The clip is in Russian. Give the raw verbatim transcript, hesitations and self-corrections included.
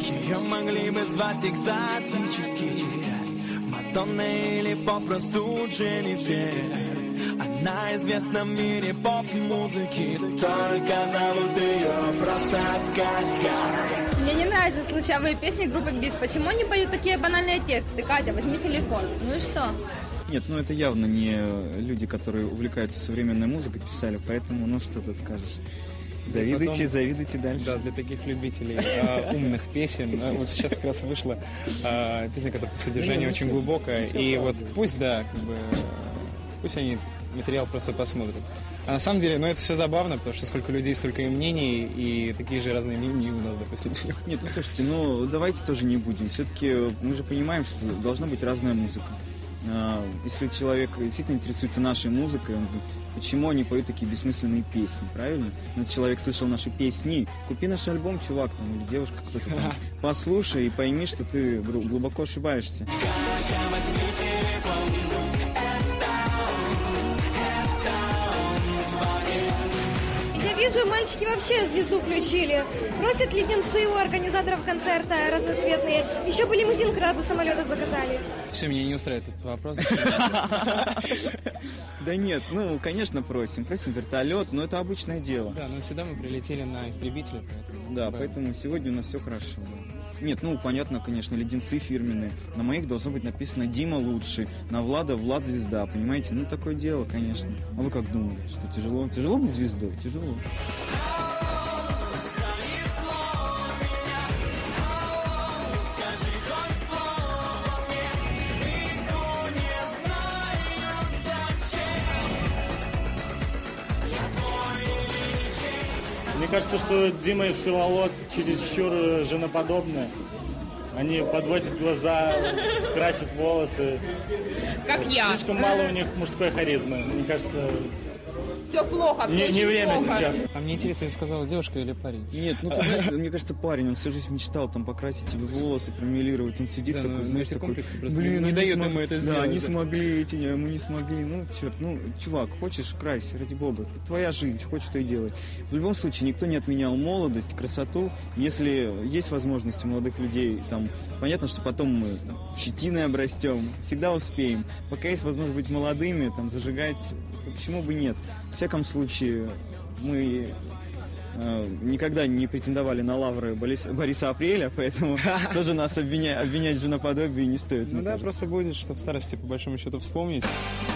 Ее могли бы звать экзотически, Мадонна или попросту Дженнифер. Она известна в мире поп-музыки, только зовут ее просто Катя. Мне не нравятся случайные песни группы Бис. Почему они поют такие банальные тексты? Катя, возьми телефон. Ну и что? Нет, ну это явно не люди, которые увлекаются современной музыкой, писали, поэтому, ну что тут скажешь. Завидуйте, потом, завидуйте дальше. Да, для таких любителей э, умных песен. Э, вот сейчас как раз вышла э, песня, которая по содержанию очень глубокая. И вот пусть, да, как бы, пусть они материал просто посмотрят. А на самом деле, ну это все забавно, потому что сколько людей, столько и мнений, и такие же разные мнения у нас, допустим. Нет, ну слушайте, ну давайте тоже не будем. Все-таки мы же понимаем, что должна быть разная музыка. Если человек действительно интересуется нашей музыкой, он говорит, почему они поют такие бессмысленные песни, правильно? Но человек слышал наши песни, купи наш альбом, чувак, там, или девушка, кто-то там, послушай и пойми, что ты глубоко ошибаешься. Я вижу, мальчики вообще звезду включили. Просят леденцы у организаторов концерта разноцветные. Еще бы лимузин к ряду самолета заказали. Все, меня не устраивает этот вопрос. Да нет, ну, конечно, просим. Просим вертолет, но это обычное дело. Да, но сюда мы прилетели на истребителе. Да, поэтому сегодня у нас все хорошо. Нет, ну, понятно, конечно, леденцы фирменные. На моих должно быть написано «Дима лучший», на Влада «Влад звезда», понимаете? Ну, такое дело, конечно. А вы как думали, что тяжело? Тяжело быть звездой? Тяжело. Мне кажется, что Дима и Всеволод чересчур женоподобны. Они подводят глаза, красят волосы. Как я. Слишком мало у них мужской харизмы. Мне кажется, все плохо, все не, не время плохо. сейчас. А мне интересно, я сказала, девушка или парень? Нет, ну ты знаешь, мне кажется, парень, он всю жизнь мечтал там покрасить себе волосы, промелировать. Он сидит да, такой, ну, знаешь, такой, блин, не, не дает ему это сделать. Да, они смогли, эти, мы не смогли. Ну, черт, ну, чувак, хочешь, крась, ради бога. Это твоя жизнь, хочешь, что и делай. В любом случае, никто не отменял молодость, красоту. Если есть возможность у молодых людей, там, понятно, что потом мы щетиной обрастем, всегда успеем. Пока есть возможность быть молодыми, там, зажигать, то почему бы нет? В всяком случае, мы э, никогда не претендовали на лавры Бориса, Бориса Апреля, поэтому тоже нас обвинять, обвинять в женоподобии не стоит. Ну да, просто будет, что в старости, по большому счету, вспомнить.